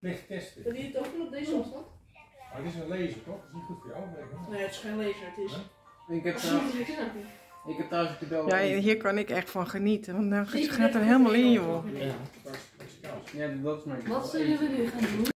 Licht testen. Wil je het ook op deze afstand? Maar het is een laser, toch? Dat is niet goed voor jou. Nee, het is geen laser. Het is... Ik heb trouwens een cadeau. Ja, hier kan ik echt van genieten, want dan gaat er helemaal in, joh. Ja, dat is maar. Wat zullen we nu gaan doen?